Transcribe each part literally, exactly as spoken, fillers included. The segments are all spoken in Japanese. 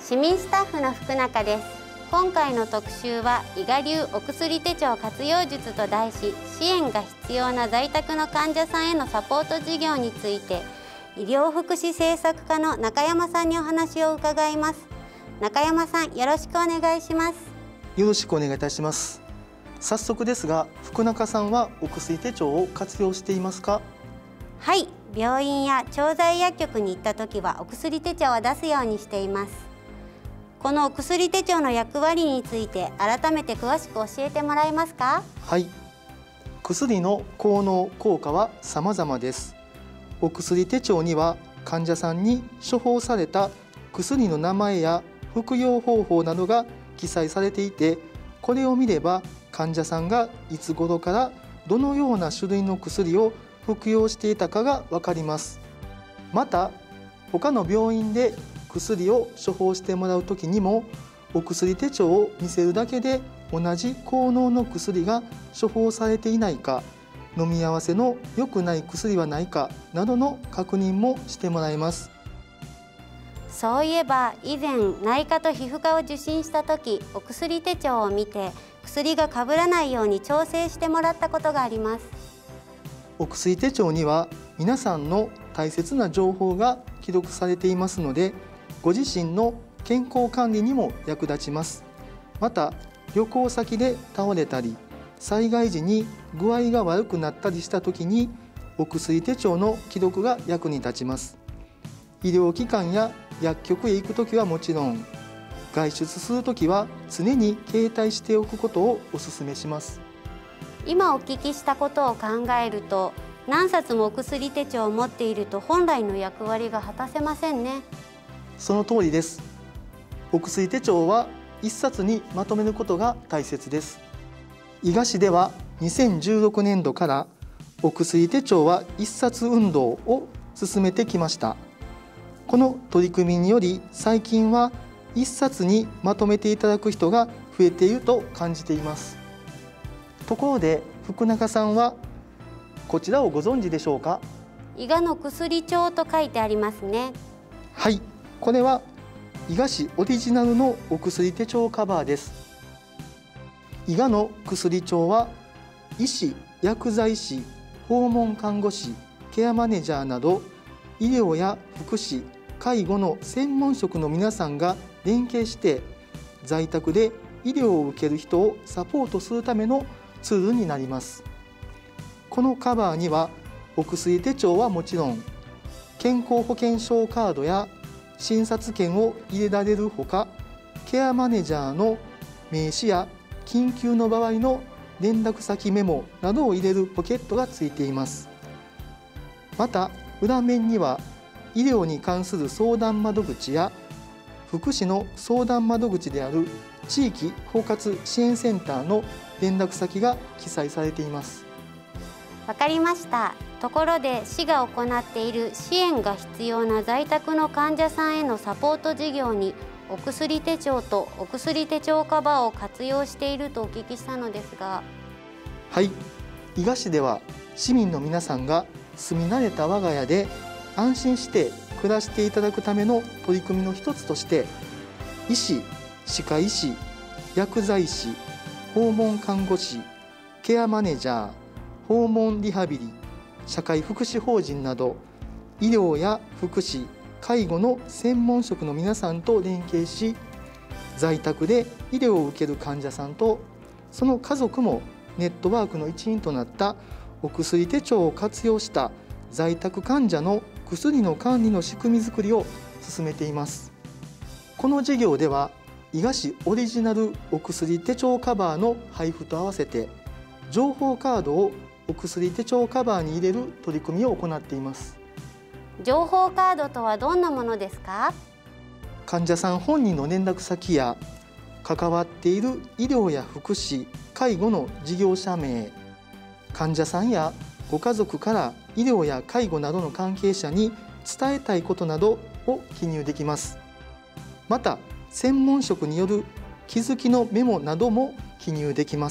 市民スタッフの福中です。今回の特集は伊賀流お薬手帳活用術と題し、支援が必要な在宅の患者さんへのサポート事業について医療福祉政策課の中山さんにお話を伺います。中山さん、よろしくお願いします。 よろしくお願いいたします。早速ですが、福中さんはお薬手帳を活用していますか？ はい、病院や調剤薬局に行った時はお薬手帳を出すようにしています。このお薬手帳の役割について改めて詳しく教えてもらえますか？ はい、薬の効能・効果は様々です。お薬手帳には患者さんに処方された薬の名前や服用方法などが記載されていて、これを見れば患者さんがいつ頃からどのような種類の薬を服用していたかがわかります。また他の病院で薬を処方してもらうときにも、お薬手帳を見せるだけで同じ効能の薬が処方されていないか、飲み合わせの良くない薬はないかなどの確認もしてもらえます。 そういえば以前内科と皮膚科を受診した時、お薬手帳を見て薬がかぶらないように調整してもらったことがあります。 お薬手帳には皆さんの大切な情報が記録されていますので、ご自身の健康管理にも役立ちます。また旅行先で倒れたり、災害時に具合が悪くなったりした時にお薬手帳の記録が役に立ちます。医療機関や薬局へ行くときはもちろん、外出するときは常に携帯しておくことをお勧めします。 今お聞きしたことを考えると、何冊もお薬手帳を持っていると本来の役割が果たせませんね。 その通りです。お薬手帳はいっさつにまとめることが大切です。伊賀市ではにせんじゅうろくねんどからお薬手帳はいっさつ運動を進めてきました。この取り組みにより、最近はいっさつにまとめていただく人が増えていると感じています。ところで福中さんはこちらをご存知でしょうか？ 伊賀の薬帳と書いてありますね。 はい、これは伊賀市オリジナルのお薬手帳カバーです。伊賀の薬帳は医師、薬剤師、訪問看護師、ケアマネージャーなど医療や福祉、介護の専門職の皆さんが連携して在宅で医療を受ける人をサポートするためのツールになります。このカバーにはお薬手帳はもちろん、健康保険証カードや診察券を入れられるほか、ケアマネージャーの名刺や緊急の場合の連絡先メモなどを入れるポケットがついています。また裏面には医療に関する相談窓口や福祉の相談窓口である地域包括支援センターの連絡先が記載されています。 わかりました。ところで市が行っている支援が必要な在宅の患者さんへのサポート事業にお薬手帳とお薬手帳カバーを活用しているとお聞きしたのですが。 はい、伊賀市では市民の皆さんが住み慣れた我が家で安心して暮らしていただくための取り組みの一つとして、医師、歯科医師、薬剤師、訪問看護師、ケアマネージャー、訪問リハビリ、社会福祉法人など医療や福祉、介護の専門職の皆さんと連携し、在宅で医療を受ける患者さんとその家族もネットワークの一員となったお薬手帳を活用した在宅患者の薬の管理の仕組み作りを進めています。この事業では伊賀市オリジナルお薬手帳カバーの配布と合わせて、情報カードをお薬手帳カバーに入れる取り組みを行っています。 情報カードとはどんなものですか？ 患者さん本人の連絡先や関わっている医療や福祉、介護の事業者名、患者さんやご家族から医療や介護などの関係者に伝えたいことなどを記入できます。また専門職による気づきのメモなども記入できます。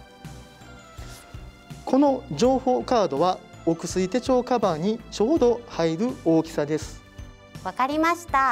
この情報カードはお薬手帳カバーにちょうど入る大きさです。 わかりました。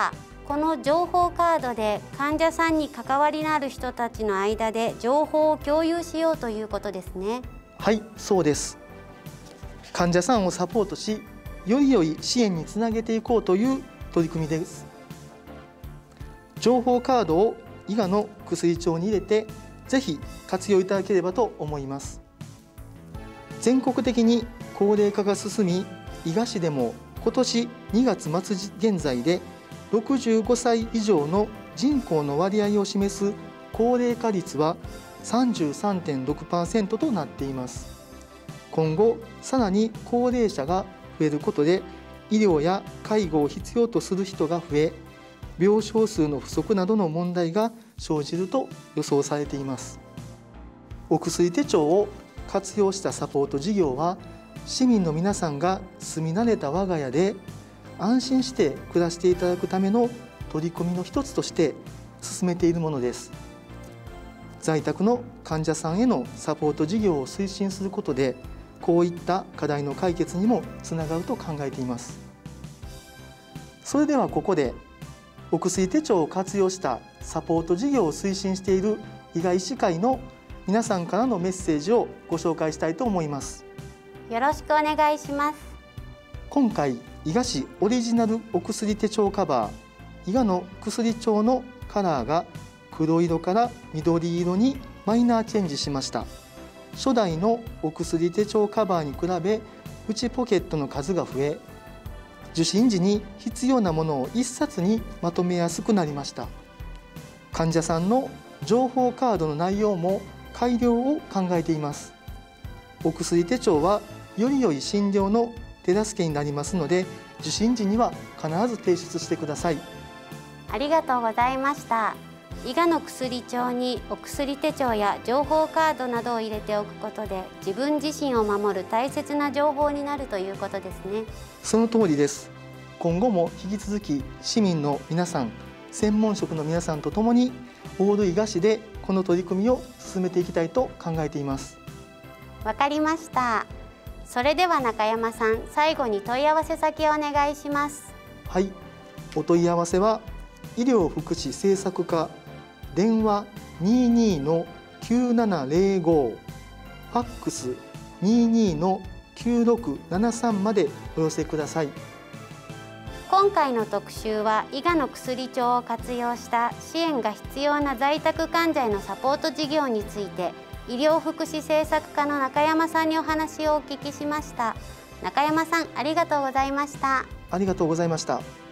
この情報カードで患者さんに関わりのある人たちの間で情報を共有しようということですね。 はい、そうです。患者さんをサポートし、より良い支援につなげていこうという取り組みです。情報カードを伊賀の薬帳に入れて、ぜひ活用いただければと思います。全国的に高齢化が進み、伊賀市でも今年にがつ末現在でろくじゅうごさい以上の人口の割合を示す高齢化率は さんじゅうさんてんろくパーセント となっています。今後さらに高齢者が増えることで、医療や介護を必要とする人が増え、病床数の不足などの問題が生じると予想されています。お薬手帳を活用したサポート事業は、市民の皆さんが住み慣れた我が家で安心して暮らしていただくための取り組みの一つとして進めているものです。在宅の患者さんへのサポート事業を推進することで、こういった課題の解決にもつながると考えています。それではここでお薬手帳を活用したサポート事業を推進している伊賀医師会の皆さんからのメッセージをご紹介したいと思います。 よろしくお願いします。 今回伊賀市オリジナルお薬手帳カバー伊賀の薬帳のカラーが黒色から緑色にマイナーチェンジしました。初代のお薬手帳カバーに比べ内ポケットの数が増え、受診時に必要なものを一冊にまとめやすくなりました。患者さんの情報カードの内容も改良を考えています。お薬手帳はより良い診療の手助けになりますので、受診時には必ず提出してください。 ありがとうございました。伊賀の薬帳にお薬手帳や情報カードなどを入れておくことで、自分自身を守る大切な情報になるということですね。 その通りです。今後も引き続き市民の皆さん、専門職の皆さんとともにオール伊賀市でこの取り組みを進めていきたいと考えています。 わかりました。それでは中山さん、最後に問い合わせ先をお願いします。 はい、お問い合わせは医療福祉政策課電話 にじゅうにのきゅうななゼロご、ファックス にじゅうにのきゅうろくななさんまでお寄せください。 今回の特集は伊賀の薬帳を活用した支援が必要な在宅患者へのサポート事業について、医療福祉政策課の中山さんにお話をお聞きしました。中山さん、ありがとうございました。 ありがとうございました。